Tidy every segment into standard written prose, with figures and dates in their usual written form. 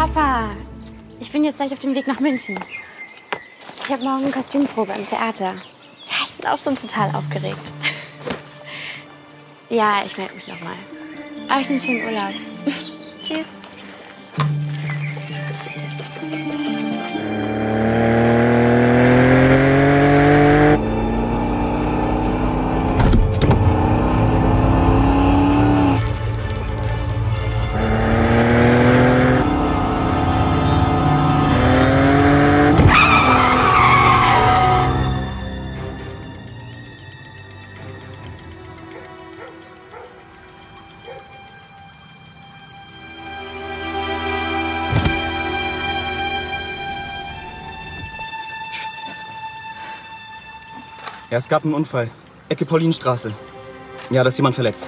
Papa, ich bin jetzt gleich auf dem Weg nach München. Ich habe morgen eine Kostümprobe im Theater. Ja, ich bin auch schon total aufgeregt. Ja, ich melde mich noch mal. Euch einen schönen Urlaub. Tschüss. Ja, es gab einen Unfall. Ecke Paulinenstraße. Ja, da ist jemand verletzt.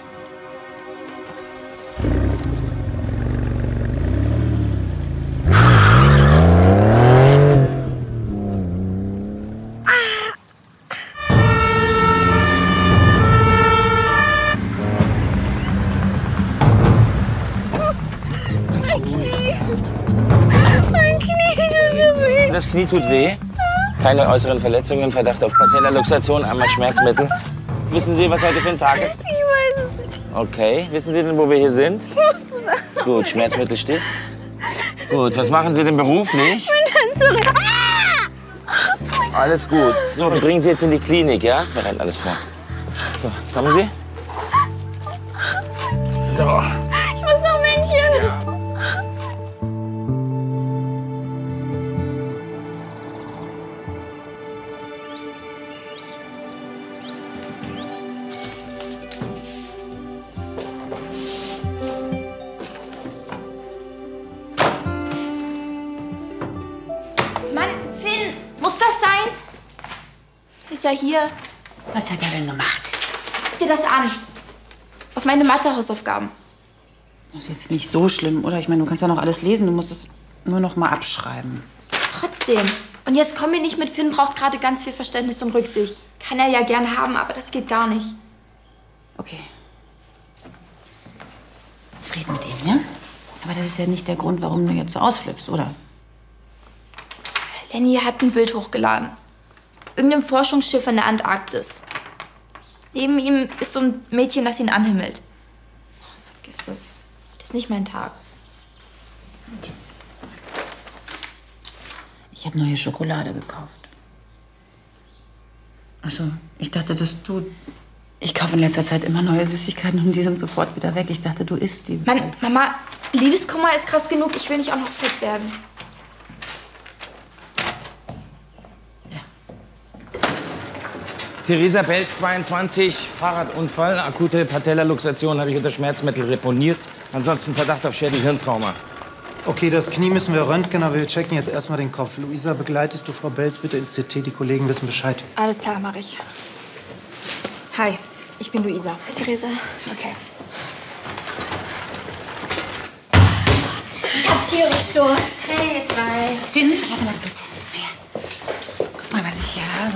Mein Knie tut so weh. Das Knie tut weh? Keine äußeren Verletzungen, Verdacht auf Patellaluxation, einmal Schmerzmittel. Wissen Sie, was heute für ein Tag ist? Ich weiß es nicht. Okay. Wissen Sie denn, wo wir hier sind? Gut, Schmerzmittel steht. Gut, was machen Sie denn beruflich? Ich bin Tänzerin. Alles gut. So, wir bringen Sie jetzt in die Klinik, ja? Wir rennen alles vor. So, kommen Sie. So. Ich muss nach München. Ja. Mann, Finn, muss das sein? Ist er hier? Was hat er denn gemacht? Guck dir das an. Auf meine Mathe-Hausaufgaben. Das ist jetzt nicht so schlimm, oder? Ich meine, du kannst ja noch alles lesen. Du musst es nur noch mal abschreiben. Trotzdem. Und jetzt komm mir nicht mit, Finn braucht gerade ganz viel Verständnis und Rücksicht. Kann er ja gern haben, aber das geht gar nicht. Okay. Ich rede mit ihm, ja? Aber das ist ja nicht der Grund, warum du jetzt so ausflippst, oder? Lenny hat ein Bild hochgeladen. Auf irgendeinem Forschungsschiff in der Antarktis. Neben ihm ist so ein Mädchen, das ihn anhimmelt. Vergiss es. Das ist nicht mein Tag. Ich habe neue Schokolade gekauft. Ach so, ich dachte, dass du... Ich kaufe in letzter Zeit immer neue Süßigkeiten und die sind sofort wieder weg. Ich dachte, du isst die. Mann, Mama, Liebeskummer ist krass genug. Ich will nicht auch noch fett werden. Theresa Belz, 22, Fahrradunfall, akute Patellaluxation habe ich unter Schmerzmittel reponiert. Ansonsten Verdacht auf Schädel-Hirntrauma. Okay, das Knie müssen wir röntgen, aber wir checken jetzt erstmal den Kopf. Luisa, begleitest du Frau Belz bitte ins CT? Die Kollegen wissen Bescheid. Alles klar, mach ich. Hi, ich bin Luisa. Hi, Theresa. Okay. Ich hab tierisch Durst. Hey, ihr zwei. Finn, warte mal kurz. Hier. Guck mal, was ich hier habe.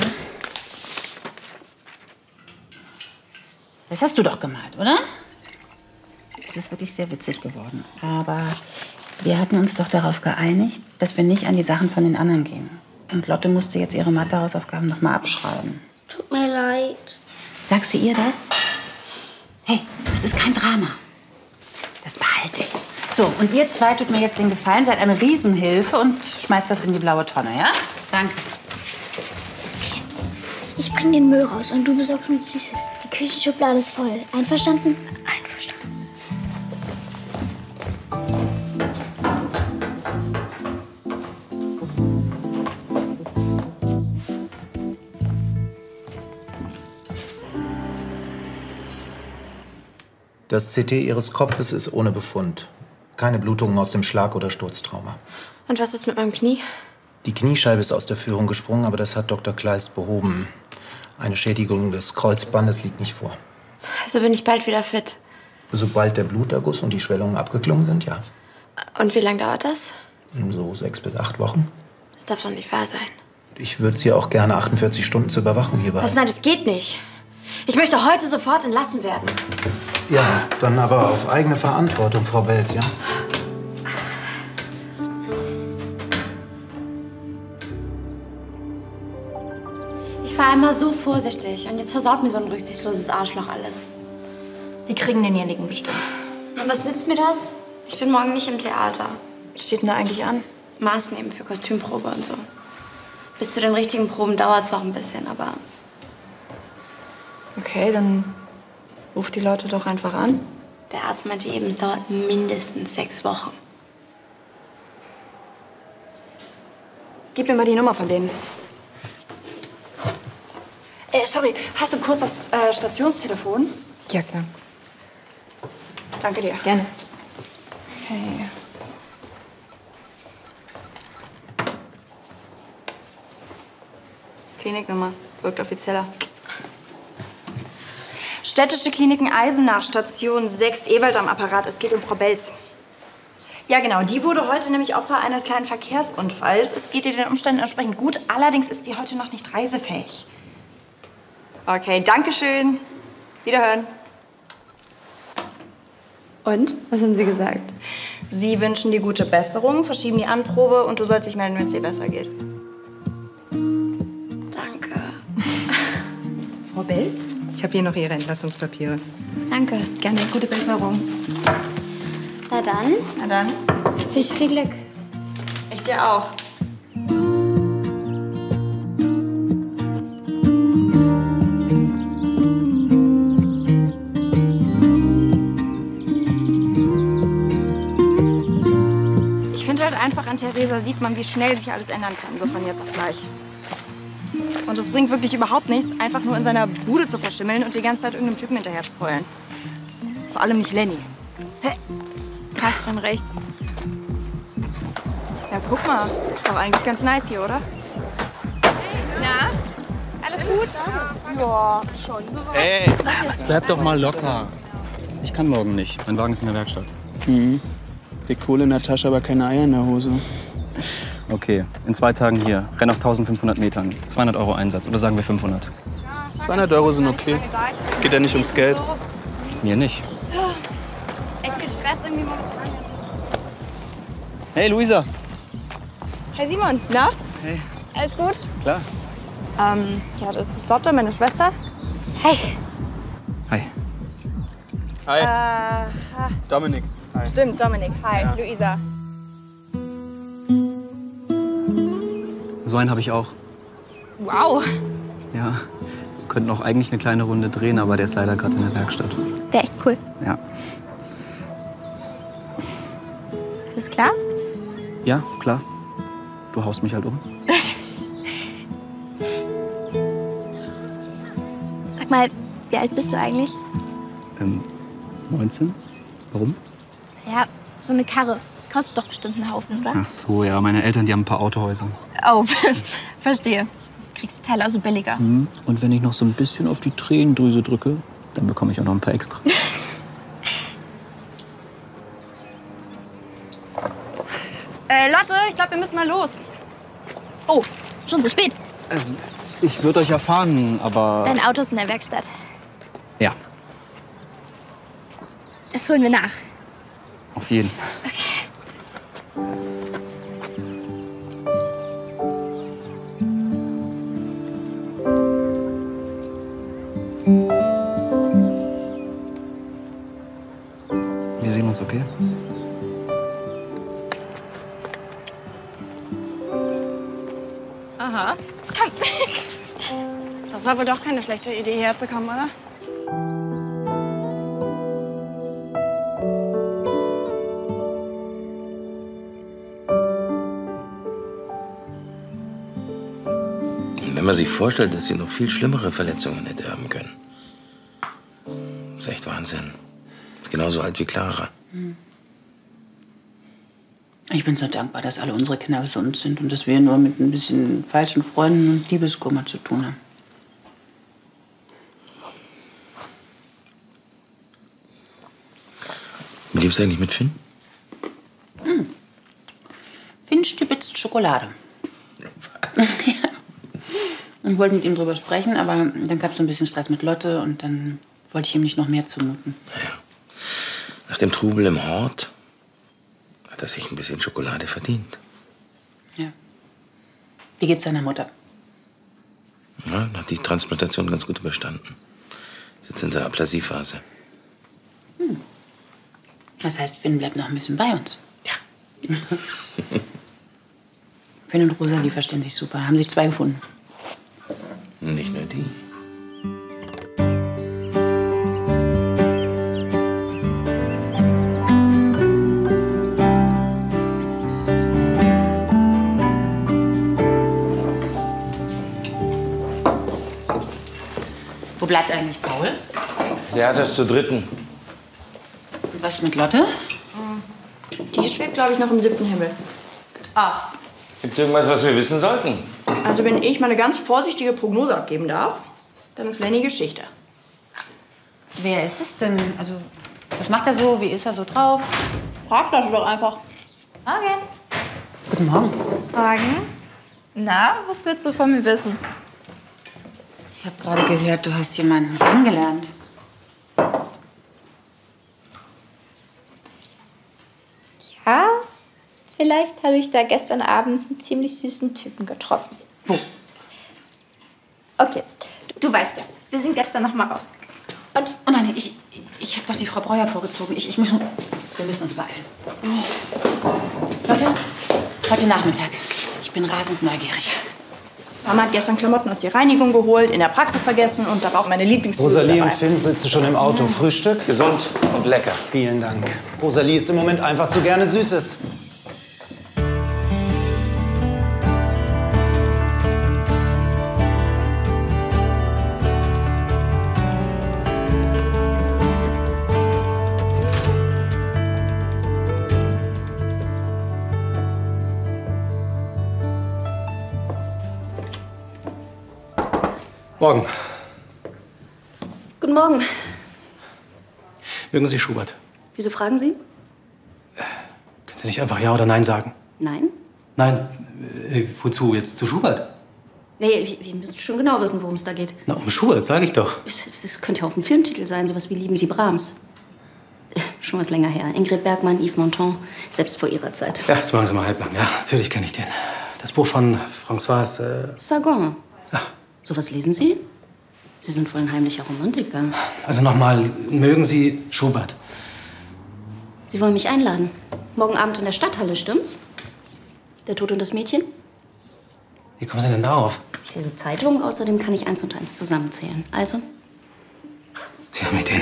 Das hast du doch gemalt, oder? Es ist wirklich sehr witzig geworden. Aber wir hatten uns doch darauf geeinigt, dass wir nicht an die Sachen von den anderen gehen. Und Lotte musste jetzt ihre Mathehausaufgaben noch mal abschreiben. Tut mir leid. Sagst du ihr das? Hey, das ist kein Drama. Das behalte ich. So, und ihr zwei tut mir jetzt den Gefallen, seid eine Riesenhilfe und schmeißt das in die blaue Tonne, ja? Danke. Ich bring den Müll raus und du besorgst uns Süßes. Die Küchenschublade ist voll. Einverstanden? Einverstanden. Das CT Ihres Kopfes ist ohne Befund. Keine Blutungen aus dem Schlag- oder Sturztrauma. Und was ist mit meinem Knie? Die Kniescheibe ist aus der Führung gesprungen, aber das hat Dr. Kleist behoben. Eine Schädigung des Kreuzbandes liegt nicht vor. Also bin ich bald wieder fit. Sobald der Bluterguss und die Schwellungen abgeklungen sind, ja. Und wie lange dauert das? So 6 bis 8 Wochen. Das darf doch nicht wahr sein. Ich würde Sie auch gerne 48 Stunden zur Überwachung hier behalten. Nein, das geht nicht. Ich möchte heute sofort entlassen werden. Ja, dann aber auf eigene Verantwortung, Frau Belz, ja? Ich war immer so vorsichtig und jetzt versaut mir so ein rücksichtsloses Arschloch alles. Die kriegen denjenigen bestimmt. Und was nützt mir das? Ich bin morgen nicht im Theater. Was steht denn da eigentlich an? Maßnehmen für Kostümprobe und so. Bis zu den richtigen Proben dauert es noch ein bisschen, aber... Okay, dann ruf die Leute doch einfach an. Der Arzt meinte eben, es dauert mindestens 6 Wochen. Gib mir mal die Nummer von denen. Sorry, hast du kurz das Stationstelefon? Ja, klar. Danke dir. Gerne. Okay. Kliniknummer. Wirkt offizieller. Städtische Kliniken Eisenach, Station 6, Ewald am Apparat. Es geht um Frau Belz. Ja, genau. Die wurde heute nämlich Opfer eines kleinen Verkehrsunfalls. Es geht ihr den Umständen entsprechend gut. Allerdings ist sie heute noch nicht reisefähig. Okay, danke schön. Wiederhören. Und? Was haben Sie gesagt? Sie wünschen dir gute Besserung, verschieben die Anprobe und du sollst dich melden, wenn es dir besser geht. Danke. Frau Belz? Ich habe hier noch Ihre Entlassungspapiere. Danke. Gerne. Gute Besserung. Na dann. Na dann. Tschüss, viel Glück. Ich dir auch. Ich finde halt einfach, an Theresa sieht man, wie schnell sich alles ändern kann, so von jetzt auf gleich. Und es bringt wirklich überhaupt nichts, einfach nur in seiner Bude zu verschimmeln und die ganze Zeit irgendeinem Typen hinterher zu heulen. Vor allem nicht Lenny. Hast schon recht. Ja, guck mal. Ist doch eigentlich ganz nice hier, oder? Na? Alles gut? Ja, schon. Ey, bleib doch mal locker. Ich kann morgen nicht. Mein Wagen ist in der Werkstatt. Mhm. Die Kohle in der Tasche, aber keine Eier in der Hose. Okay, in 2 Tagen hier. Renn auf 1500 Metern. 200 € Einsatz. Oder sagen wir 500. 200 € sind okay. Es geht ja nicht ums Geld. Mir nicht. Echt viel Stress irgendwie momentan. Hey, Luisa. Hey Simon, na? Hey. Alles gut? Klar. Ja, das ist Lotte, meine Schwester. Hey. Hi. Hi. Dominik. Hi. Stimmt, Dominik. Hi, Ja. Luisa. So einen habe ich auch. Wow. Ja. Wir könnten auch eigentlich eine kleine Runde drehen, aber der ist leider gerade in der Werkstatt. Wäre echt cool. Ja. Alles klar? Ja, klar. Du haust mich halt um. Sag mal, wie alt bist du eigentlich? 19? Warum? Ja, so eine Karre. Kostet doch bestimmt einen Haufen, oder? Ach so, ja. Meine Eltern, die haben ein paar Autohäuser. Oh, verstehe. Kriegst die Teile also billiger. Und wenn ich noch so ein bisschen auf die Tränendrüse drücke, dann bekomme ich auch noch ein paar extra. Lotte, ich glaube, wir müssen mal los. Oh, schon so spät. Ich würde euch ja fahren, aber... Dein Auto ist in der Werkstatt. Ja, Das holen wir nach. auf jeden. Wir sehen uns, okay? Aha. Jetzt komm. Das war wohl doch keine schlechte Idee, hierher zu kommen, oder? Wenn man sich vorstellt, dass sie noch viel schlimmere Verletzungen hätte haben können. Das ist echt Wahnsinn. Ist genauso alt wie Clara. Ich bin so dankbar, dass alle unsere Kinder gesund sind und dass wir nur mit ein bisschen falschen Freunden und Liebeskummer zu tun haben. Wie lief's eigentlich mit Finn? Finn stibitzt Schokolade. Was? Ja. Ich wollte mit ihm drüber sprechen, aber dann gab es so ein bisschen Stress mit Lotte und dann wollte ich ihm nicht noch mehr zumuten. Nach dem Trubel im Hort hat er sich ein bisschen Schokolade verdient. Ja. Wie geht's seiner Mutter? Ja, hat die Transplantation ganz gut überstanden. Jetzt in der Aplasiephase. Das heißt, Finn bleibt noch ein bisschen bei uns. Ja. Finn und Rosalie verstehen sich super. Haben sich 2 gefunden. Nicht nur die. Wo bleibt eigentlich Paul? Der hat das zur dritten. Und was ist mit Lotte? Die schwebt, glaube ich, noch im 7. Himmel. Ach. Gibt's irgendwas, was wir wissen sollten? Also wenn ich mal eine ganz vorsichtige Prognose abgeben darf, dann ist Lenny Geschichte. Wer ist es denn? Also, was macht er so? Wie ist er so drauf? Frag das doch einfach. Morgen. Guten Morgen. Morgen. Na, was willst du von mir wissen? Ich habe gerade gehört, du hast jemanden kennengelernt. Ja, vielleicht habe ich da gestern Abend einen ziemlich süßen Typen getroffen. Wo? Okay, du weißt ja, wir sind gestern noch mal rausgegangen. Und? Oh nein, ich habe doch die Frau Breuer vorgezogen. Wir müssen uns beeilen. Leute, heute Nachmittag. Ich bin rasend neugierig. Mama hat gestern Klamotten aus der Reinigung geholt, in der Praxis vergessen und da war auch meine Lieblingsbluse Rosalie dabei. und Finn sitzen schon im Auto. Frühstück? Gesund und lecker. Vielen Dank. Rosalie isst im Moment einfach zu gerne Süßes. Morgen. Guten Morgen. Mögen Sie Schubert? Wieso fragen Sie? Können Sie nicht einfach Ja oder Nein sagen? Nein? Nein, wozu? Jetzt zu Schubert? Nee, wir müssen schon genau wissen, worum es da geht. Na, um Schubert, sage ich doch. Es könnte ja auch ein Filmtitel sein, sowas wie Lieben Sie Brahms. Schon was länger her. Ingrid Bergmann, Yves Montand, selbst vor ihrer Zeit. Ja, jetzt machen Sie mal halblang. Ja, natürlich kenne ich den. Das Buch von François. Sargon. Ja. Sowas lesen Sie? Sie sind wohl ein heimlicher Romantiker. Also nochmal, mögen Sie Schubert? Sie wollen mich einladen. Morgen Abend in der Stadthalle, stimmt's? Der Tod und das Mädchen? Wie kommen Sie denn darauf? Ich lese Zeitungen, außerdem kann ich 1 und 1 zusammenzählen. Also? Sie haben Ideen.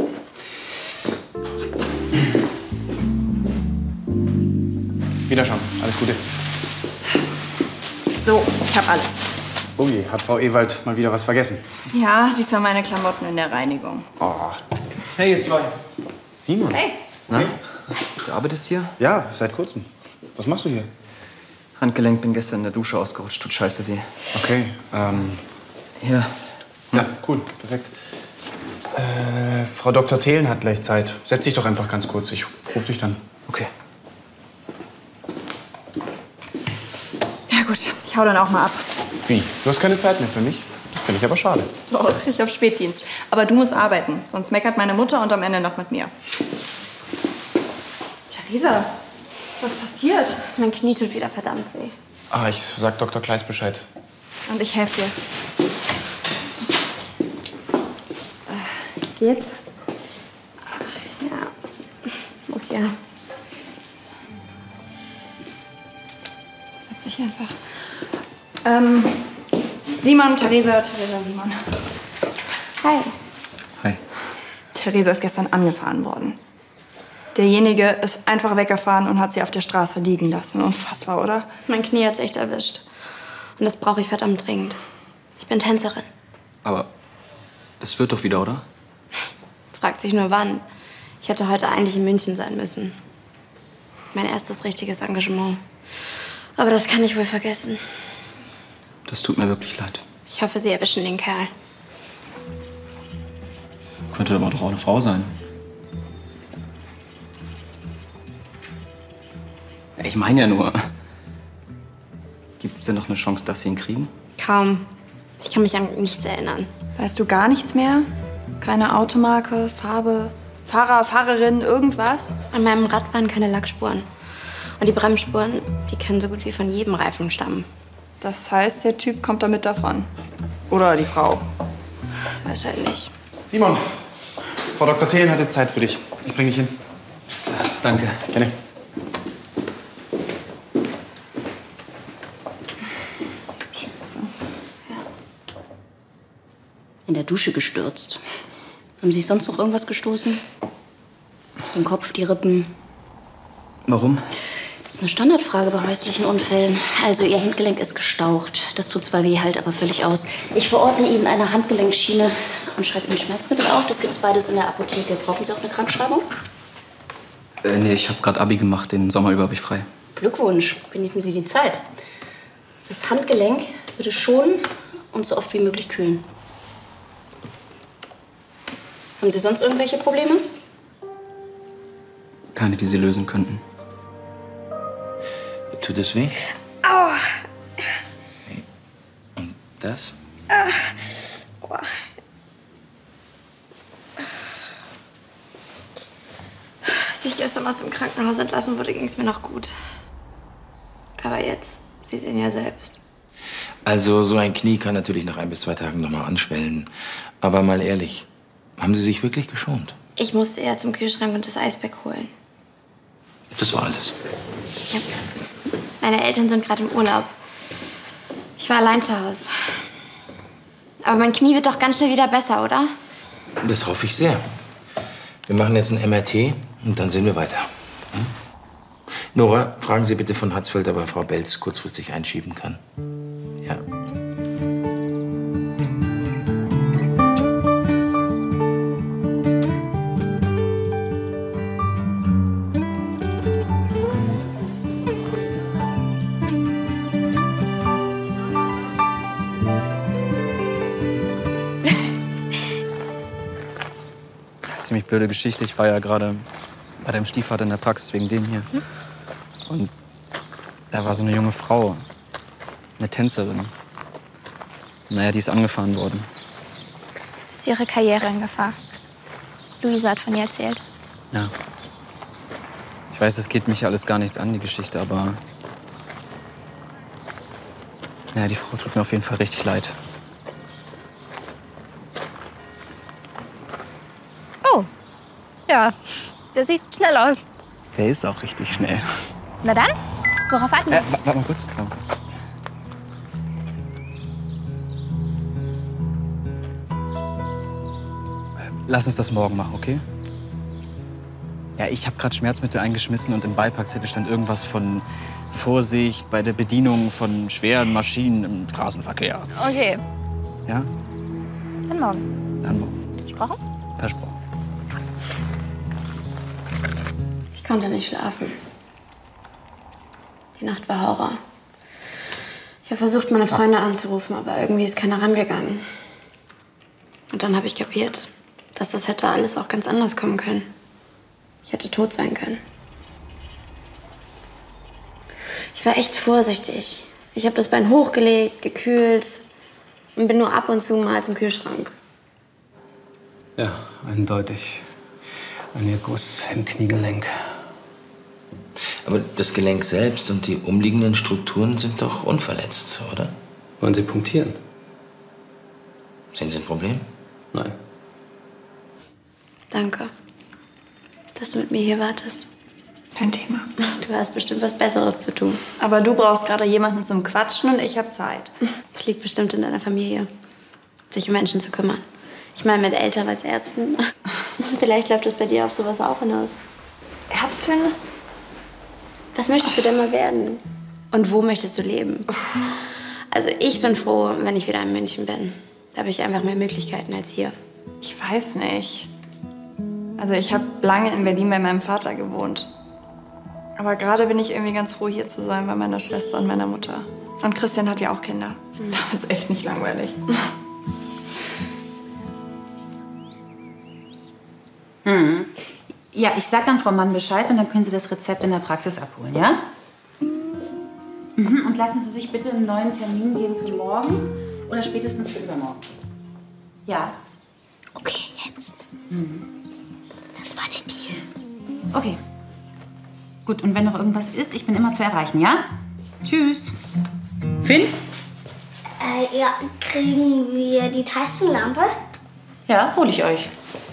Wiederschauen. Alles Gute. So, ich habe alles. Oh je, hat Frau Ewald mal wieder was vergessen? Ja, dies waren meine Klamotten in der Reinigung. Oh. Hey, ihr zwei. Simon. Hey. Na, du arbeitest hier? Ja, seit kurzem. Was machst du hier? Handgelenk, bin gestern in der Dusche ausgerutscht. Tut scheiße weh. Okay, Hier. Ja, cool, perfekt. Frau Dr. Thelen hat gleich Zeit. Setz dich doch einfach ganz kurz. Ich ruf dich dann. Okay. Ja gut, ich hau dann auch mal ab. Wie? Du hast keine Zeit mehr für mich? Das finde ich aber schade. Doch, ich habe Spätdienst. Aber du musst arbeiten, sonst meckert meine Mutter und am Ende noch mit mir. Theresa, was passiert? Mein Knie tut wieder verdammt weh. Ah, ich sag Dr. Kleist Bescheid. Und ich helfe dir. Geht's? Ja, muss ja. Setz dich einfach. Simon, Theresa, Simon. Hi. Hi. Theresa ist gestern angefahren worden. Derjenige ist einfach weggefahren und hat sie auf der Straße liegen lassen. Unfassbar, oder? Mein Knie hat's echt erwischt. Und das brauche ich verdammt dringend. Ich bin Tänzerin. Aber das wird doch wieder, oder? Fragt sich nur wann. Ich hätte heute eigentlich in München sein müssen. Mein erstes richtiges Engagement. Aber das kann ich wohl vergessen. Das tut mir wirklich leid. Ich hoffe, Sie erwischen den Kerl. Könnte aber doch auch eine Frau sein. Ich meine ja nur, gibt es denn noch eine Chance, dass Sie ihn kriegen? Kaum. Ich kann mich an nichts erinnern. Weißt du gar nichts mehr? Keine Automarke, Farbe, Fahrer, Fahrerin, irgendwas? An meinem Rad waren keine Lackspuren. Und die Bremsspuren, die können so gut wie von jedem Reifen stammen. Das heißt, der Typ kommt damit davon. Oder die Frau. Wahrscheinlich. Simon, Frau Dr. Thelen hat jetzt Zeit für dich. Ich bring dich hin. Danke. Gerne. Scheiße. In der Dusche gestürzt. Haben Sie sonst noch irgendwas gestoßen? Den Kopf, die Rippen? Warum? Das ist eine Standardfrage bei häuslichen Unfällen. Also, Ihr Handgelenk ist gestaucht. Das tut zwar weh, halt aber völlig aus. Ich verordne Ihnen eine Handgelenkschiene und schreibe Ihnen Schmerzmittel auf. Das gibt's beides in der Apotheke. Brauchen Sie auch eine Krankschreibung? Nee, ich habe gerade Abi gemacht. Den Sommer über habe ich frei. Glückwunsch. Genießen Sie die Zeit. Das Handgelenk bitte schonen und so oft wie möglich kühlen. Haben Sie sonst irgendwelche Probleme? Keine, die Sie lösen könnten. Tut es weh? Aua. Und das? Boah. Als ich gestern aus dem Krankenhaus entlassen wurde, ging es mir noch gut. Aber jetzt, Sie sehen ja selbst. Also, so ein Knie kann natürlich nach 1 bis 2 Tagen noch mal anschwellen. Aber mal ehrlich, haben Sie sich wirklich geschont? Ich musste eher zum Kühlschrank und das Eisberg holen. Das war alles. Ja. Meine Eltern sind gerade im Urlaub. Ich war allein zu Hause. Aber mein Knie wird doch ganz schnell wieder besser, oder? Das hoffe ich sehr. Wir machen jetzt ein MRT und dann sehen wir weiter. Hm? Nora, fragen Sie bitte von Hatzfeld, ob er Frau Belz kurzfristig einschieben kann. Ja. Ziemlich blöde Geschichte. Ich war ja gerade bei deinem Stiefvater in der Praxis wegen dem hier. Und da war so eine junge Frau, eine Tänzerin. Naja, die ist angefahren worden. Jetzt ist ihre Karriere in Gefahr. Luisa hat von ihr erzählt. Ja. Ich weiß, es geht mich alles gar nichts an, die Geschichte, aber... Ja, die Frau tut mir auf jeden Fall richtig leid. Oh, ja, der sieht schnell aus. Der ist auch richtig schnell. Na dann, worauf warten wir? Warte mal kurz. Lass uns das morgen machen, okay? Ja, ich habe gerade Schmerzmittel eingeschmissen und im Beipackzettel stand irgendwas von Vorsicht bei der Bedienung von schweren Maschinen im Straßenverkehr. Okay, Ja? dann morgen. Dann morgen. Versprochen? Versprochen. Ich konnte nicht schlafen. Die Nacht war Horror. Ich habe versucht, meine Freunde anzurufen, aber irgendwie ist keiner rangegangen. Und dann habe ich kapiert, dass das hätte alles auch ganz anders kommen können. Ich hätte tot sein können. Ich war echt vorsichtig. Ich habe das Bein hochgelegt, gekühlt und bin nur ab und zu mal zum Kühlschrank. Ja, eindeutig. Ein Erguss im Kniegelenk. Aber das Gelenk selbst und die umliegenden Strukturen sind doch unverletzt, oder? Wollen Sie punktieren? Sehen Sie ein Problem? Nein. Danke, dass du mit mir hier wartest. Kein Thema. Du hast bestimmt was Besseres zu tun. Aber du brauchst gerade jemanden zum Quatschen und ich habe Zeit. Es liegt bestimmt in deiner Familie, sich um Menschen zu kümmern. Ich meine, mit Eltern als Ärzten. Vielleicht läuft das bei dir auf sowas auch hinaus. Ärztin? Was möchtest du denn mal werden? Und wo möchtest du leben? Also ich bin froh, wenn ich wieder in München bin. Da habe ich einfach mehr Möglichkeiten als hier. Ich weiß nicht. Also ich habe lange in Berlin bei meinem Vater gewohnt. Aber gerade bin ich irgendwie ganz froh, hier zu sein bei meiner Schwester und meiner Mutter. Und Christian hat ja auch Kinder. Da ist echt nicht langweilig. Mhm. Ja, ich sag dann Frau Mann Bescheid und dann können Sie das Rezept in der Praxis abholen, ja? Mhm. Und lassen Sie sich bitte einen neuen Termin geben für morgen oder spätestens für übermorgen. Ja. Okay, jetzt. Das war der Deal. Okay. Gut, und wenn noch irgendwas ist, ich bin immer zu erreichen, ja? Tschüss. Finn? Ja, kriegen wir die Taschenlampe? Ja, hole ich euch.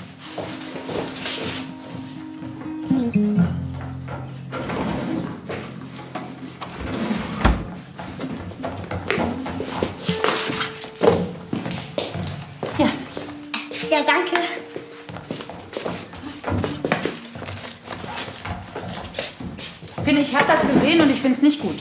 Ja, danke. Finn, ich habe das gesehen und ich finde es nicht gut.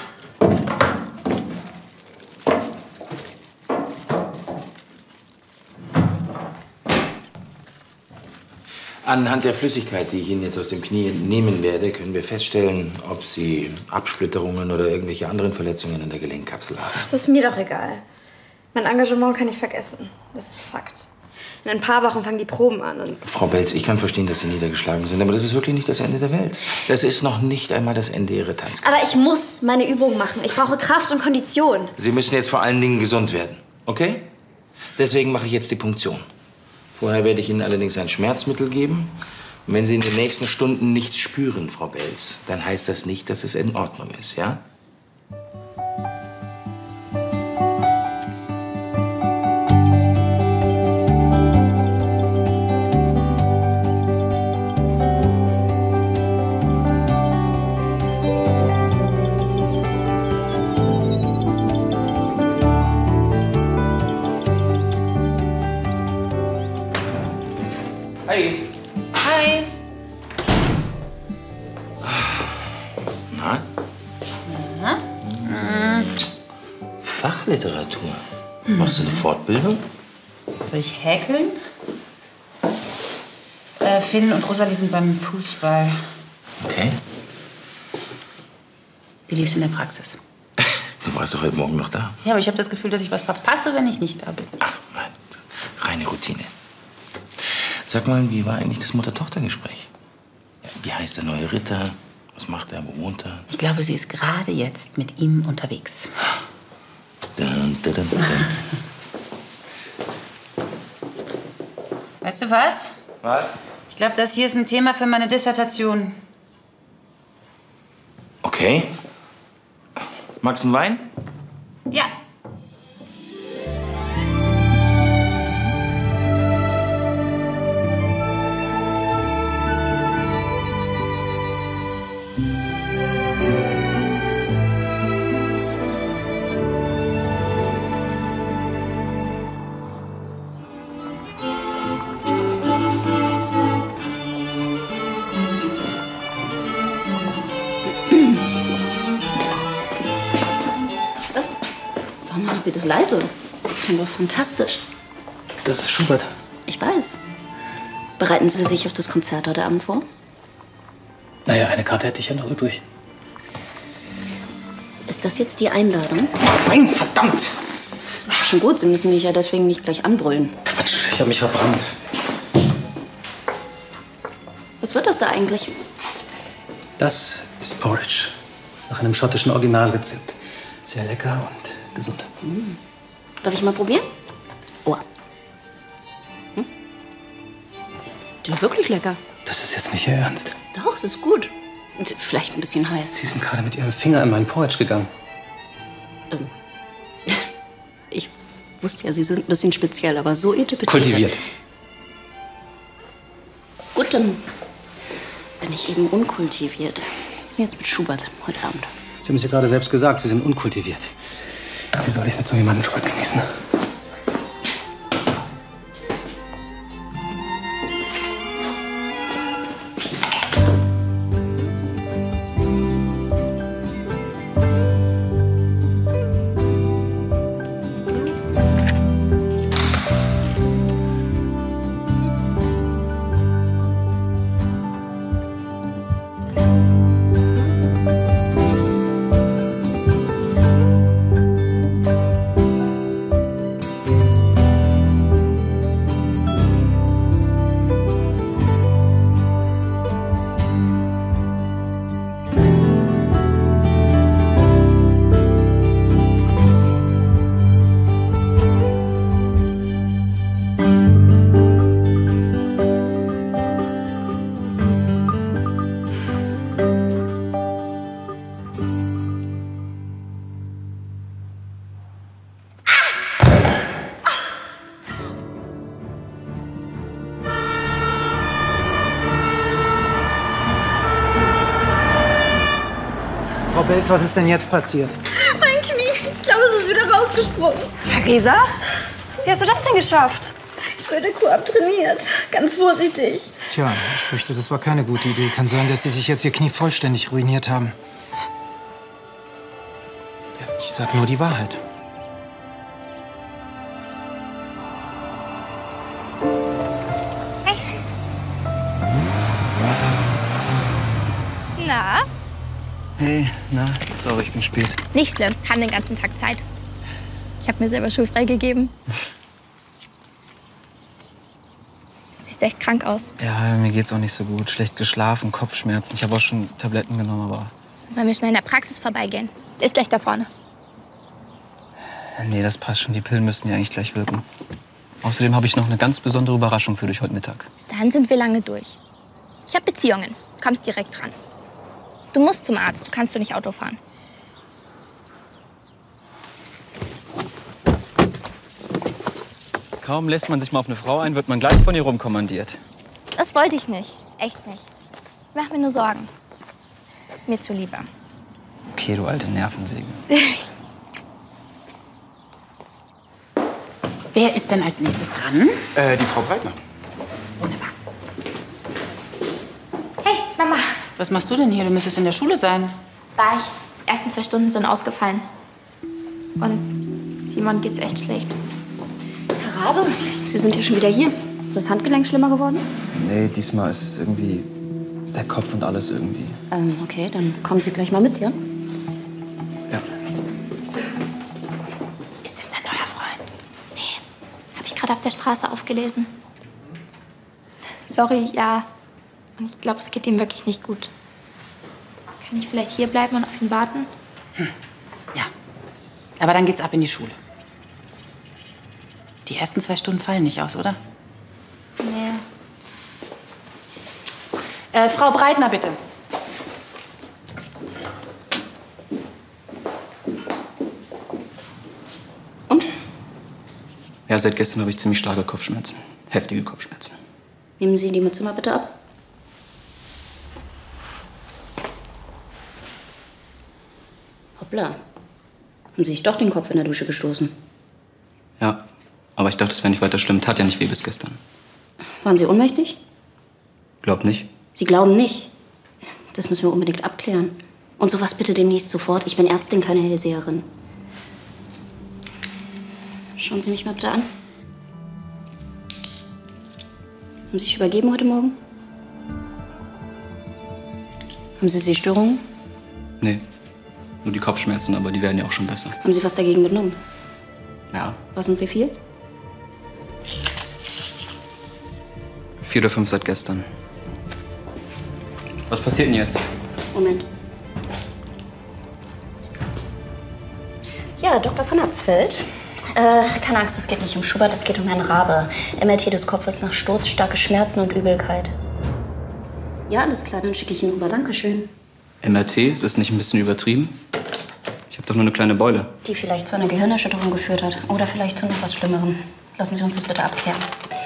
Anhand der Flüssigkeit, die ich Ihnen jetzt aus dem Knie entnehmen werde, können wir feststellen, ob Sie Absplitterungen oder irgendwelche anderen Verletzungen in der Gelenkkapsel haben. Das ist mir doch egal. Mein Engagement kann ich vergessen. Das ist Fakt. In ein paar Wochen fangen die Proben an. Und Frau Belz, ich kann verstehen, dass Sie niedergeschlagen sind, aber das ist wirklich nicht das Ende der Welt. Das ist noch nicht einmal das Ende Ihrer Tanzkarriere. aber ich muss meine Übungen machen. Ich brauche Kraft und Kondition. Sie müssen jetzt vor allen Dingen gesund werden, okay? Deswegen mache ich jetzt die Punktion. Vorher werde ich Ihnen allerdings ein Schmerzmittel geben. Und wenn Sie in den nächsten Stunden nichts spüren, Frau Belz, dann heißt das nicht, dass es in Ordnung ist, ja? Hi. Hi. Na? Fachliteratur. Machst du eine Fortbildung? Soll ich häkeln? Finn und Rosalie sind beim Fußball. Okay. Wie lief's in der Praxis? Du warst doch heute Morgen noch da. Ja, aber ich habe das Gefühl, dass ich was verpasse, wenn ich nicht da bin. Reine Routine. Sag mal, wie war eigentlich das Mutter-Tochter-Gespräch? Ja, wie heißt der neue Ritter? Was macht er? Wo wohnt er? Ich glaube, sie ist gerade jetzt mit ihm unterwegs. Dun, dun, dun, dun. Weißt du was? Was? Ich glaube, das hier ist ein Thema für meine Dissertation. Okay. Magst du einen Wein? Ja. Was? Warum machen Sie das leise? Das klingt doch fantastisch. Das ist Schubert. Ich weiß. Bereiten Sie sich auf das Konzert heute Abend vor? Naja, eine Karte hätte ich ja noch übrig. Ist das jetzt die Einladung? Nein, verdammt! Schon gut, Sie müssen mich ja deswegen nicht gleich anbrüllen. Quatsch, ich habe mich verbrannt. Was wird das da eigentlich? Das ist Porridge. Nach einem schottischen Originalrezept. Sehr lecker und gesund. Darf ich mal probieren? Oh. Der ist wirklich lecker. Das ist jetzt nicht Ihr Ernst. Doch, das ist gut. Und vielleicht ein bisschen heiß. Sie sind gerade mit Ihrem Finger in meinen Porridge gegangen. Ich wusste ja, Sie sind ein bisschen speziell, aber so etepetete. Kultiviert. Gut, dann bin ich eben unkultiviert. Wir sind jetzt mit Schubert heute Abend. Sie haben es ja gerade selbst gesagt, Sie sind unkultiviert. Wie soll ich mit so jemandem Schubert genießen? Belz, was ist denn jetzt passiert? Mein Knie. Ich glaube, es ist wieder rausgesprungen. Theresa? Wie hast du das denn geschafft? Ich wurde Koop trainiert. Ganz vorsichtig. Tja, ich fürchte, das war keine gute Idee. Kann sein, dass Sie sich jetzt Ihr Knie vollständig ruiniert haben. Ja, ich sag nur die Wahrheit. Na? Hey, na, sorry, ich bin spät. Nicht schlimm. Haben den ganzen Tag Zeit. Ich habe mir selber schulfrei gegeben. Siehst echt krank aus. Ja, mir geht's auch nicht so gut. Schlecht geschlafen, Kopfschmerzen. Ich habe auch schon Tabletten genommen, aber... Sollen wir schnell in der Praxis vorbeigehen? Ist gleich da vorne. Nee, das passt schon. Die Pillen müssten ja eigentlich gleich wirken. Außerdem habe ich noch eine ganz besondere Überraschung für dich heute Mittag. Bis dahin sind wir lange durch. Ich habe Beziehungen. Du kommst direkt dran. Du musst zum Arzt. Du kannst du nicht Auto fahren. Kaum lässt man sich mal auf eine Frau ein, wird man gleich von ihr rumkommandiert. Das wollte ich nicht. Echt nicht. Ich mach mir nur Sorgen. Mir zuliebe. Okay, du alte Nervensäge. Wer ist denn als nächstes dran? Die Frau Breitner. Hey, Mama. Was machst du denn hier? Du müsstest in der Schule sein. War ich. Die ersten 2 Stunden sind ausgefallen. Und Simon geht's echt schlecht. Herr Rabe, Sie sind ja schon wieder hier. Ist das Handgelenk schlimmer geworden? Nee, diesmal ist es irgendwie der Kopf und alles irgendwie. Okay, dann kommen Sie gleich mal mit, ja? Ja. Ist das dein neuer Freund? Nee, habe ich gerade auf der Straße aufgelesen. Sorry, ja. Und ich glaube, es geht ihm wirklich nicht gut. Kann ich vielleicht hier bleiben und auf ihn warten? Ja. Aber dann geht's ab in die Schule. Die ersten 2 Stunden fallen nicht aus, oder? Nee. Frau Breitner, bitte. Und? Ja, seit gestern habe ich ziemlich starke Kopfschmerzen. Heftige Kopfschmerzen. Nehmen Sie die Mütze mal bitte ab. Hoppla. Haben Sie sich doch den Kopf in der Dusche gestoßen? Ja, aber ich dachte, es wäre nicht weiter schlimm. Tat ja nicht weh bis gestern. Waren Sie ohnmächtig? Glaub nicht. Sie glauben nicht? Das müssen wir unbedingt abklären. Und sowas bitte demnächst sofort. Ich bin Ärztin, keine Hellseherin. Schauen Sie mich mal bitte an. Haben Sie sich übergeben heute Morgen? Haben Sie Sehstörungen? Nee, nur die Kopfschmerzen, aber die werden ja auch schon besser. Haben Sie was dagegen genommen? Ja, Was und wie viel? 4 oder 5 seit gestern. Was passiert denn jetzt? Moment. Ja, Dr. von Hatzfeld. Keine Angst, es geht nicht um Schubert, es geht um Herrn Rabe. MRT des Kopfes nach Sturz, starke Schmerzen und Übelkeit. Ja, alles klar, dann schicke ich ihn rüber. Dankeschön. MRT, ist das nicht ein bisschen übertrieben? Ich habe doch nur eine kleine Beule. Die vielleicht zu einer Gehirnerschütterung geführt hat. Oder vielleicht zu noch was Schlimmerem. Lassen Sie uns das bitte abklären.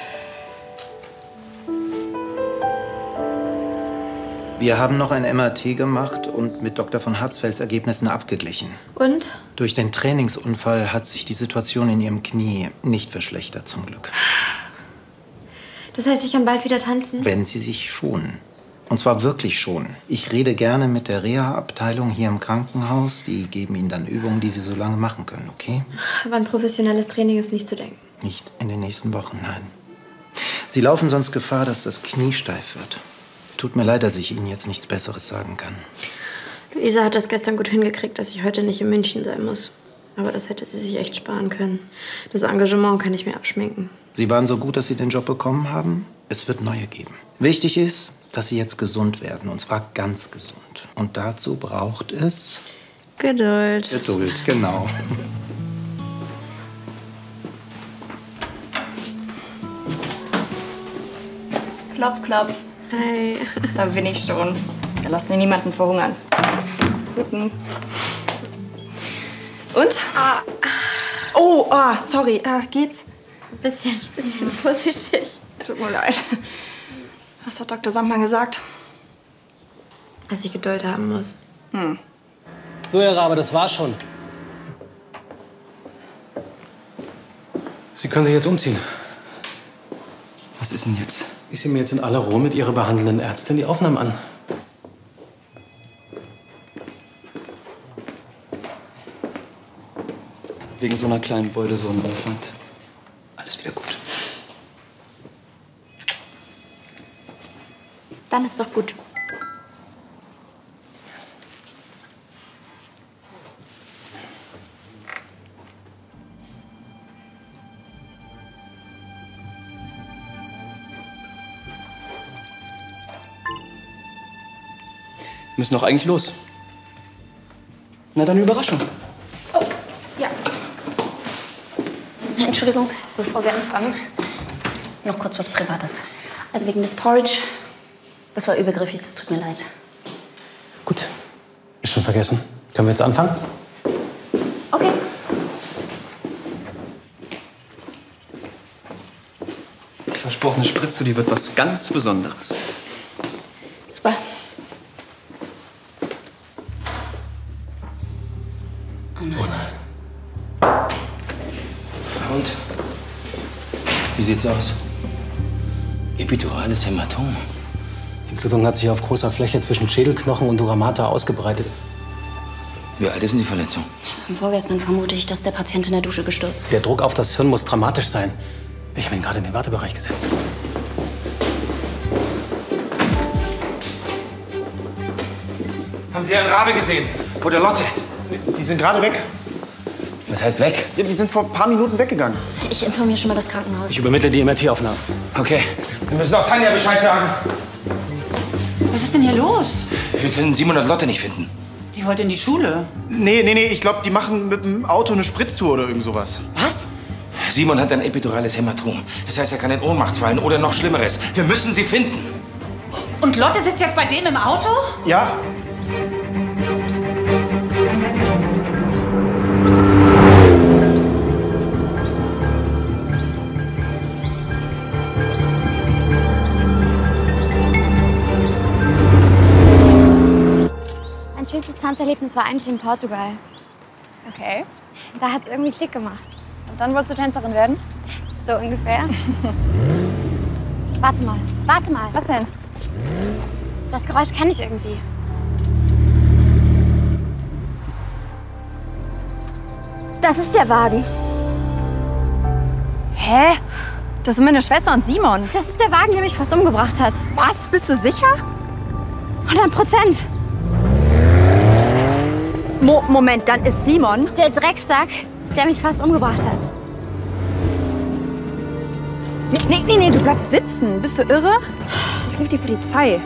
Wir haben noch ein MRT gemacht und mit Dr. von Hatzfelds Ergebnissen abgeglichen. Und? Durch den Trainingsunfall hat sich die Situation in Ihrem Knie nicht verschlechtert, zum Glück. Das heißt, ich kann bald wieder tanzen? Wenn Sie sich schonen. Und zwar wirklich schonen. Ich rede gerne mit der Reha-Abteilung hier im Krankenhaus. Die geben Ihnen dann Übungen, die Sie so lange machen können, okay? Aber an professionelles Training ist nicht zu denken. Nicht in den nächsten Wochen, nein. Sie laufen sonst Gefahr, dass das Knie steif wird. Tut mir leid, dass ich Ihnen jetzt nichts Besseres sagen kann. Luisa hat das gestern gut hingekriegt, dass ich heute nicht in München sein muss. Aber das hätte sie sich echt sparen können. Das Engagement kann ich mir abschminken. Sie waren so gut, dass Sie den Job bekommen haben. Es wird neue geben. Wichtig ist, dass Sie jetzt gesund werden. Und zwar ganz gesund. Und dazu braucht es... Geduld. Geduld, genau. Klopf, klopf. Hi. Da bin ich schon. Da lassen wir niemanden verhungern. Guten. Und? Oh, sorry. Geht's? Bisschen vorsichtig. Tut mir leid. Was hat Dr. Sandmann gesagt? Dass ich Geduld haben muss. So, Herr Rabe, das war's schon. Sie können sich jetzt umziehen. Was ist denn jetzt? Ich sehe mir jetzt in aller Ruhe mit Ihrer behandelnden Ärztin die Aufnahmen an. Wegen so einer kleinen Beule so ein Aufwand. Alles wieder gut. Dann ist doch gut. Wir müssen doch eigentlich los. Na dann Überraschung. Oh, ja. Entschuldigung, bevor wir anfangen. Noch kurz was Privates. Also wegen des Porridge. Das war übergriffig, das tut mir leid. Gut. Ist schon vergessen. Können wir jetzt anfangen? Okay. Die versprochene Spritze, die wird was ganz Besonderes. Super. Oh nein. Und? Wie sieht's aus? Epidurales Hämatom. Die Blutung hat sich auf großer Fläche zwischen Schädelknochen und Duramata ausgebreitet. Wie alt ist denn die Verletzung? Von vorgestern vermute ich, dass der Patient in der Dusche gestürzt. Der Druck auf das Hirn muss dramatisch sein. Ich habe ihn gerade in den Wartebereich gesetzt. Haben Sie Herrn Rabe gesehen? Oder Lotte? Die sind gerade weg. Was heißt weg? Ja, die sind vor ein paar Minuten weggegangen. Ich informiere schon mal das Krankenhaus. Ich übermittle die MRT-Aufnahmen. Okay. Wir müssen auch Tanja Bescheid sagen. Was ist denn hier los? Wir können Simon und Lotte nicht finden. Die wollte in die Schule. Nee, ich glaube, die machen mit dem Auto eine Spritztour oder irgend sowas. Was? Simon hat ein epidurales Hämatom. Das heißt, er kann in Ohnmacht fallen oder noch Schlimmeres. Wir müssen sie finden. Und Lotte sitzt jetzt bei dem im Auto? Ja. Mein schönstes Tanzerlebnis war eigentlich in Portugal. Okay. Da hat's irgendwie Klick gemacht. Und dann wolltest du Tänzerin werden? So ungefähr. Warte mal, warte mal. Was denn? Das Geräusch kenne ich irgendwie. Das ist der Wagen. Hä? Das sind meine Schwester und Simon. Das ist der Wagen, der mich fast umgebracht hat. Was? Bist du sicher? 100%. Moment, dann ist Simon der Drecksack, der mich fast umgebracht hat. Nee, du bleibst sitzen. Bist du irre? Ich rufe die Polizei.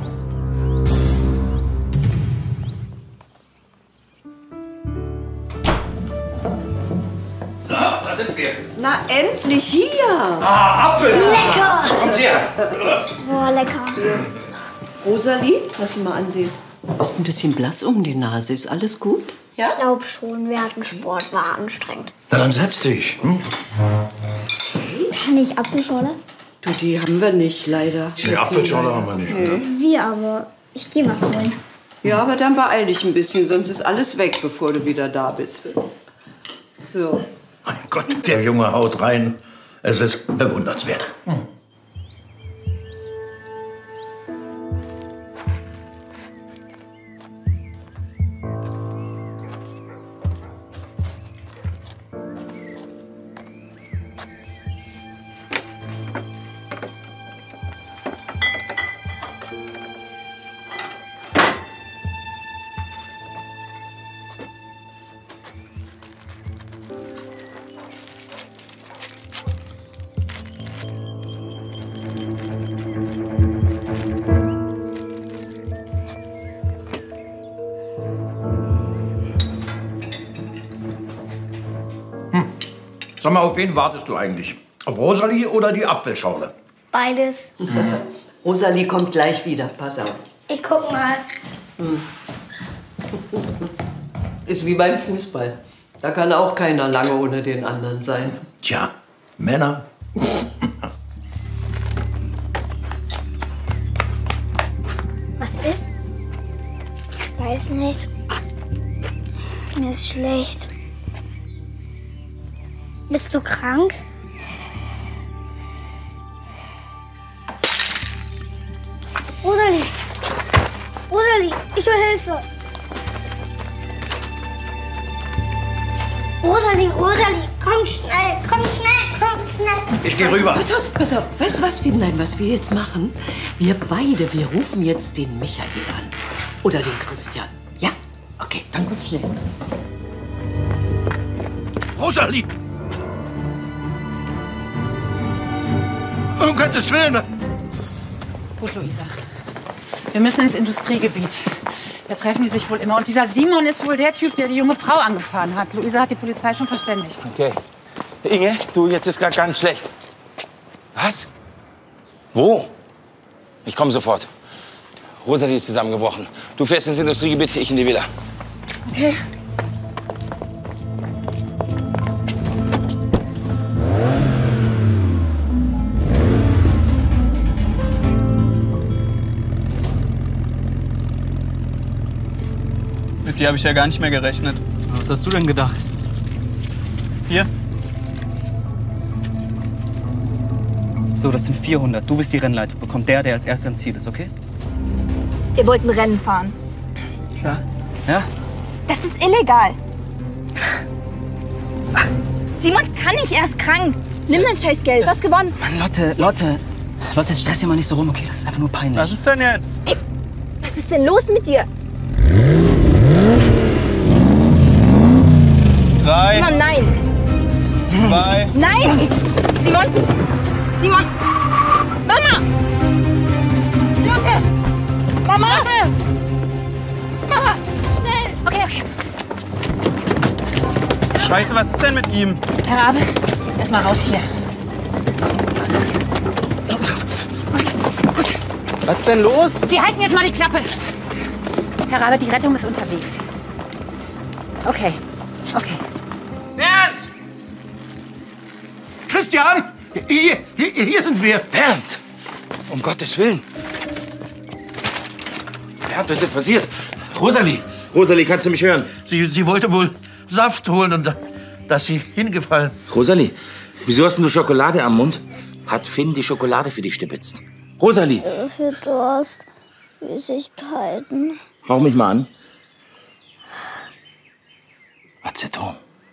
So, da sind wir. Na, endlich hier. Ah, Apfel. Lecker. Kommt her. Boah, lecker. Rosalie, lass sie mal ansehen. Du bist ein bisschen blass um die Nase. Ist alles gut? Ja? Ich glaube schon. Wir hatten Sport, war anstrengend. Na, dann setz dich. Hm? Kann ich Apfelschorle? Du, die haben wir nicht, leider. Die Apfelschorle haben wir nicht. Nee. Wir aber. Ich gehe was holen. Ja, aber dann beeil dich ein bisschen, sonst ist alles weg, bevor du wieder da bist. So. Mein Gott, der Junge haut rein. Es ist bewundernswert. Hm. Sag mal, auf wen wartest du eigentlich? Auf Rosalie oder die Apfelschorle? Beides. Rosalie kommt gleich wieder, pass auf. Ich guck mal. Ist wie beim Fußball. Da kann auch keiner lange ohne den anderen sein. Tja, Männer. Was ist? Ich weiß nicht. Mir ist schlecht. Bist du krank? Rosalie! Rosalie, ich will Hilfe! Rosalie, Rosalie, komm schnell, komm schnell, komm schnell! Ich gehe rüber. Pass auf. Weißt du was, Finnlein, was wir jetzt machen? Wir rufen jetzt den Michael an. Oder den Christian. Ja? Okay, dann komm schnell. Rosalie! Um Gottes Willen! Gut, Luisa. Wir müssen ins Industriegebiet. Da treffen die sich wohl immer. Und dieser Simon ist wohl der Typ, der die junge Frau angefahren hat. Luisa hat die Polizei schon verständigt. Okay. Inge, du, jetzt ist gerade ganz schlecht. Was? Wo? Ich komme sofort. Rosalie ist zusammengebrochen. Du fährst ins Industriegebiet, ich in die Villa. Okay. Mit dir habe ich ja gar nicht mehr gerechnet. Was hast du denn gedacht? Hier. So, das sind 400. Du bist die Rennleitung. Bekommt der als erster im Ziel ist, okay? Ihr wollt ein Rennen fahren. Ja. Ja? Das ist illegal. Simon kann nicht, er ist krank. Nimm dein scheiß Geld, du hast gewonnen. Mann, Lotte, jetzt stress dich mal nicht so rum, okay? Das ist einfach nur peinlich. Was ist denn jetzt? Ey, was ist denn los mit dir? 3. Simon, nein. 2. Nein! Simon! Mama! Lotte! Mama! Lotte! Mama, schnell! Okay. Scheiße, was ist denn mit ihm? Herr Rabe, jetzt erst mal raus hier. Was ist denn los? Sie halten jetzt mal die Klappe. Herr Rabe, die Rettung ist unterwegs. Okay. Bernd! Christian! Hier sind wir. Bernd! Um Gottes Willen. Bernd, was ist passiert? Rosalie, kannst du mich hören? Sie wollte wohl Saft holen und da ist sie hingefallen. Rosalie, wieso hast du Schokolade am Mund? Hat Finn die Schokolade für dich stibitzt? Rosalie! Für Durst, Süßigkeiten. Hauch mich mal an. Aceton.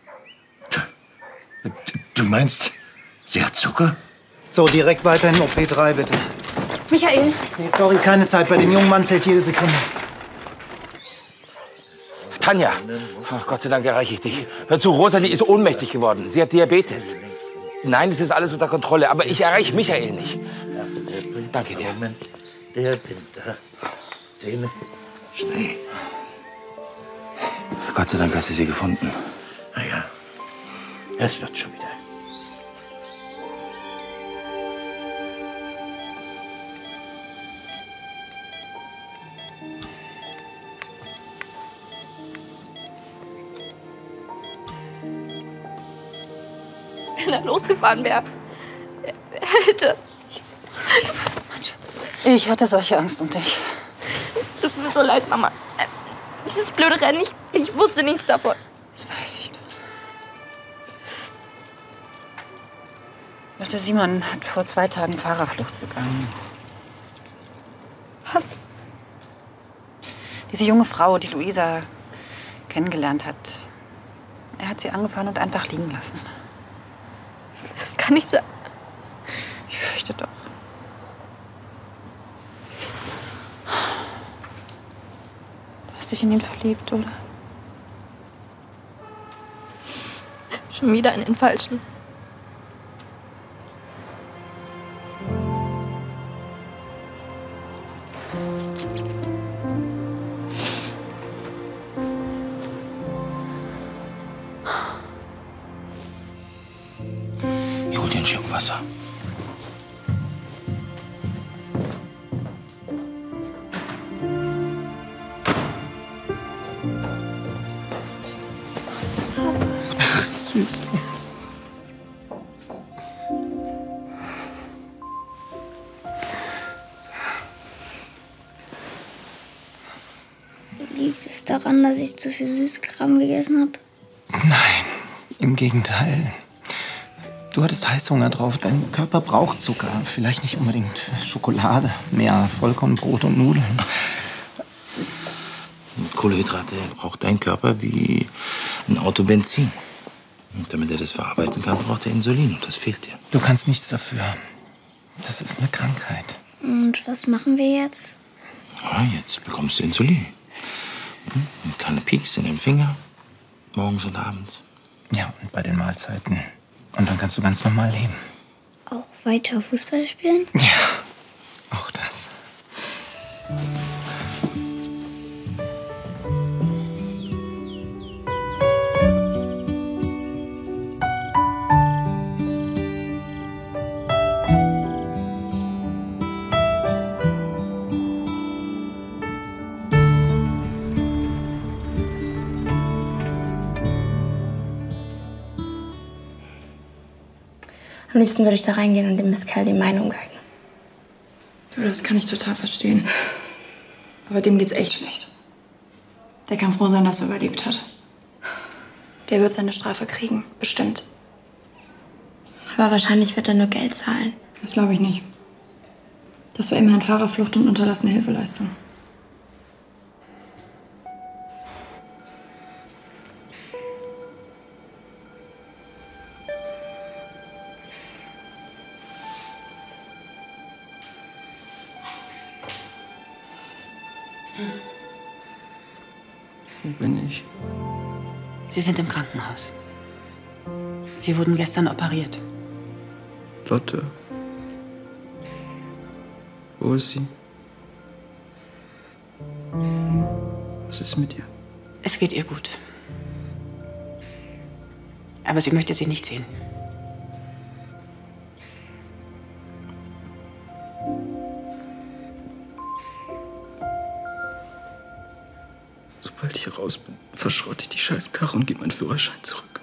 Du meinst, sie hat Zucker? So, direkt weiter in OP3, bitte. Michael. Nee, sorry, keine Zeit. Bei dem jungen Mann zählt jede Sekunde. Tanja, ach, Gott sei Dank erreiche ich dich. Hör zu, Rosalie ist ohnmächtig geworden. Sie hat Diabetes. Nein, es ist alles unter Kontrolle, aber ich erreiche Michael nicht. Danke dir. Der Winter, den Schnee. Gott sei Dank hast du sie gefunden. Na ja, es wird schon wieder. Wenn er losgefahren wäre, er hätte... Ich hatte solche Angst um dich. Es tut mir so leid, Mama. Dieses blöde Rennen, ich wusste nichts davon. Das weiß ich doch. Lotte, Simon hat vor 2 Tagen Fahrerflucht begangen. Was? Diese junge Frau, die Luisa kennengelernt hat. Er hat sie angefahren und einfach liegen lassen. Das kann nicht sein. Ich fürchte doch. Du hast dich in ihn verliebt, oder? Schon wieder in den Falschen. Ich hol dir einen Schluck Wasser. Süß. Liegt es daran, daran, dass ich zu viel Süßkram gegessen habe? Nein, im Gegenteil. Du hattest Heißhunger drauf. Dein Körper braucht Zucker. Vielleicht nicht unbedingt Schokolade, mehr Vollkornbrot und Nudeln. Kohlenhydrate braucht dein Körper wie ein Auto Benzin. Und damit er das verarbeiten kann, braucht er Insulin. Und das fehlt dir. Du kannst nichts dafür. Das ist eine Krankheit. Und was machen wir jetzt? Ja, jetzt bekommst du Insulin. Ein kleiner Pieks in den Finger. Morgens und abends. Ja, und bei den Mahlzeiten. Und dann kannst du ganz normal leben. Auch weiter Fußball spielen? Ja, auch das. Am liebsten würde ich da reingehen und dem Mistkerl die Meinung geigen. Du, das kann ich total verstehen. Aber dem geht's echt schlecht. Der kann froh sein, dass er überlebt hat. Der wird seine Strafe kriegen, bestimmt. Aber wahrscheinlich wird er nur Geld zahlen. Das glaube ich nicht. Das war immerhin Fahrerflucht und unterlassene Hilfeleistung. Wo bin ich? Sie sind im Krankenhaus. Sie wurden gestern operiert. Lotte. Wo ist sie? Was ist mit ihr? Es geht ihr gut. Aber sie möchte Sie nicht sehen. Sobald ich raus bin, verschrotte ich die scheiß Karre und gebe meinen Führerschein zurück.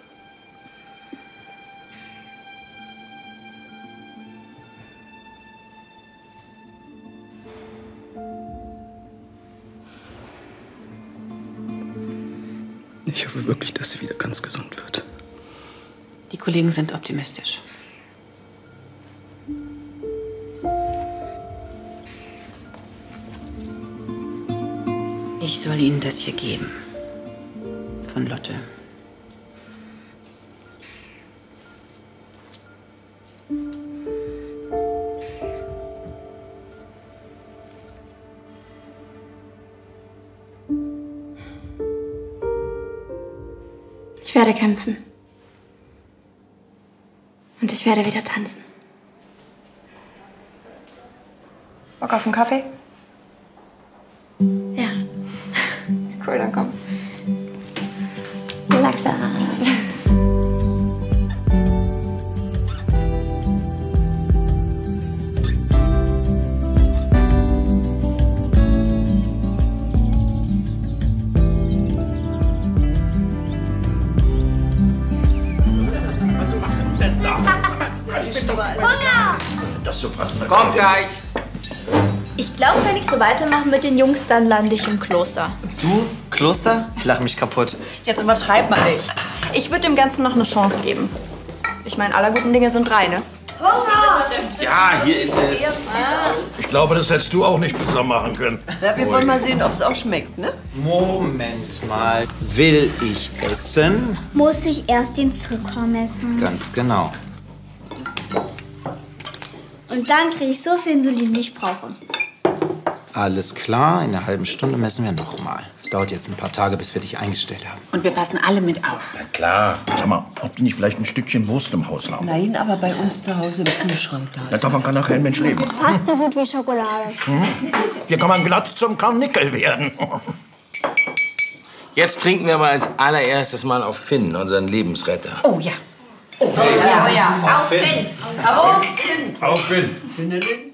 Ich hoffe wirklich, dass sie wieder ganz gesund wird. Die Kollegen sind optimistisch. Ich soll Ihnen das hier geben. Von Lotte. Ich werde kämpfen. Und ich werde wieder tanzen. Bock auf einen Kaffee? Ja. Cool, dann komm. Langsam. Was machst du denn da? Hunger! Das zu fassen. Kommt gleich. Ich glaube, wenn ich so weitermache mit den Jungs, dann lande ich im Kloster. Du? Kloster? Ich lache mich kaputt. Jetzt übertreib mal nicht. Ich würde dem Ganzen noch eine Chance geben. Ich meine, aller guten Dinge sind drei, ne? Ja, hier ist es. Ich glaube, das hättest du auch nicht besser machen können. Ja, wir wollen mal sehen, ob es auch schmeckt, ne? Moment mal. Will ich essen? Muss ich erst den Zucker messen. Ganz genau. Und dann kriege ich so viel Insulin, wie ich brauche. Alles klar, in einer halben Stunde messen wir nochmal. Es dauert jetzt ein paar Tage, bis wir dich eingestellt haben. Und wir passen alle mit auf. Na klar. Sag mal, ob die nicht vielleicht ein Stückchen Wurst im Haus haben? Nein, aber bei uns zu Hause im Kühlschrank. Ja, davon kann auch kein Mensch leben. Fast so gut wie Schokolade. Hier kann man glatt zum Karnickel werden. Jetzt trinken wir aber als allererstes mal auf Finn, unseren Lebensretter. Oh ja. Ja. Auf Finn! Auf Finn! Auf Finn!